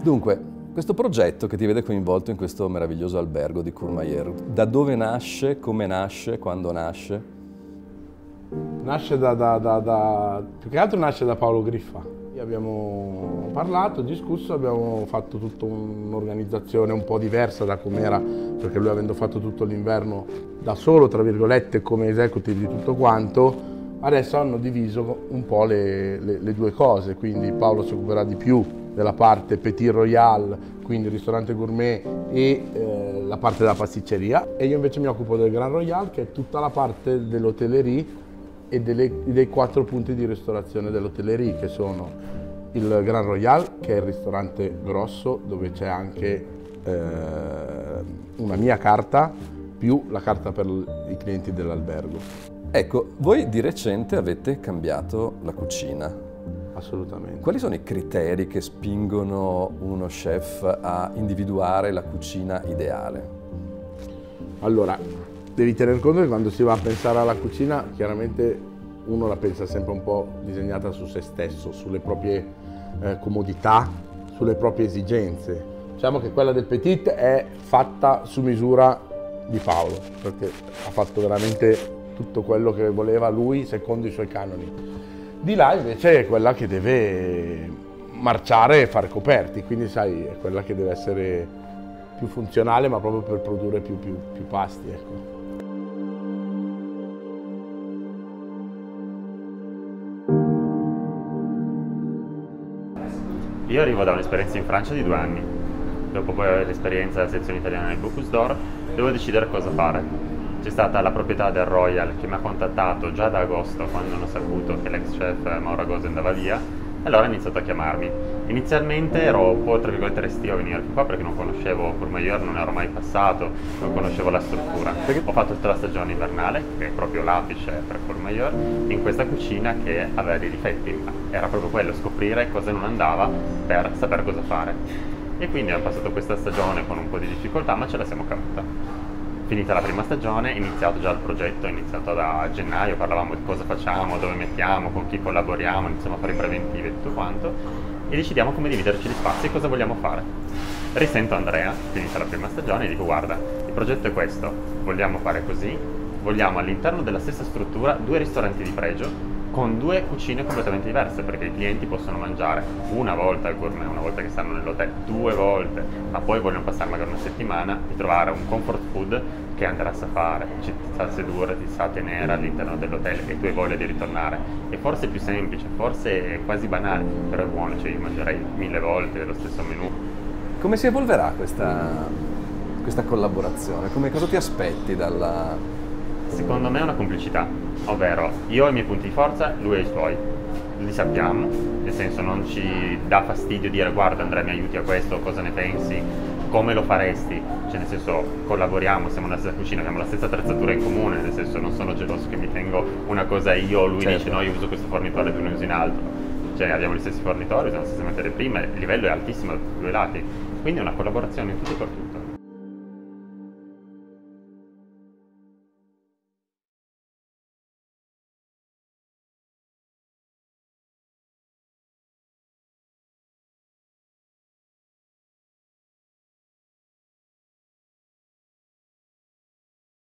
Dunque, questo progetto che ti vede coinvolto in questo meraviglioso albergo di Courmayeur, da dove nasce, come nasce, quando nasce? Nasce più che altro nasce da Paolo Griffa. Abbiamo parlato, discusso, abbiamo fatto tutta un'organizzazione un po' diversa da com'era, perché lui avendo fatto tutto l'inverno da solo, tra virgolette, come executive di tutto quanto, adesso hanno diviso un po' le due cose, quindi Paolo si occuperà di più della parte Petit Royal, quindi ristorante gourmet e la parte della pasticceria, e io invece mi occupo del Grand Royal, che è tutta la parte dell'hotellerie e dei 4 punti di ristorazione dell'hotellerie, che sono il Grand Royal, che è il ristorante grosso dove c'è anche una mia carta più la carta per i clienti dell'albergo. Ecco, voi di recente avete cambiato la cucina. Assolutamente. Quali sono i criteri che spingono uno chef a individuare la cucina ideale? Allora, devi tener conto che quando si va a pensare alla cucina, chiaramente uno la pensa sempre un po' disegnata su se stesso, sulle proprie comodità, sulle proprie esigenze. Diciamo che quella del Petit è fatta su misura di Paolo, perché ha fatto veramente tutto quello che voleva lui secondo i suoi canoni. Di là invece è quella che deve marciare e fare coperti, quindi sai, è quella che deve essere più funzionale, ma proprio per produrre più pasti, ecco. Io arrivo da un'esperienza in Francia di 2 anni, dopo poi l'esperienza della sezione italiana del Bocuse d'Or, devo decidere cosa fare. C'è stata la proprietà del Royal che mi ha contattato già da agosto, quando hanno saputo che l'ex chef Mauro Agosi andava via, e allora ha iniziato a chiamarmi. Inizialmente ero un po' tra virgolette restio a venire qua perché non conoscevo Courmayeur, non ero mai passato, non conoscevo la struttura. Ho fatto tutta la stagione invernale, che è proprio l'apice per Courmayeur, in questa cucina che aveva dei difetti, ma era proprio quello, scoprire cosa non andava per sapere cosa fare. E quindi ho passato questa stagione con un po' di difficoltà, ma ce la siamo cavata. Finita la prima stagione, è iniziato già il progetto, è iniziato da gennaio, parlavamo di cosa facciamo, dove mettiamo, con chi collaboriamo, iniziamo a fare i preventivi e tutto quanto, e decidiamo come dividerci gli spazi e cosa vogliamo fare. Risento Andrea, finita la prima stagione, e dico: guarda, il progetto è questo, vogliamo fare così, vogliamo all'interno della stessa struttura 2 ristoranti di pregio, con 2 cucine completamente diverse, perché i clienti possono mangiare una volta al gourmet, una volta che stanno nell'hotel, 2 volte, ma poi vogliono passare magari una settimana e trovare un comfort food che Andrea sa fare, ci sa sedurre, ti sa tenere all'interno dell'hotel e tu hai voglia di ritornare. E forse è più semplice, forse è quasi banale, però è buono, cioè io mangerei 1000 volte lo stesso menù. Come si evolverà questa collaborazione? Cosa ti aspetti dalla... Secondo me è una complicità, ovvero io ho i miei punti di forza, lui ha i suoi, li sappiamo, nel senso non ci dà fastidio dire: guarda Andrea, mi aiuti a questo, cosa ne pensi, come lo faresti, cioè nel senso collaboriamo, siamo nella stessa cucina, abbiamo la stessa attrezzatura in comune, nel senso non sono geloso che mi tengo una cosa io, lui certo. Dice no, io uso questo fornitore, tu ne usi un altro, cioè abbiamo gli stessi fornitori, usiamo le stesse materie prime, il livello è altissimo da tutti e 2 i lati, quindi è una collaborazione in tutto e per tutto.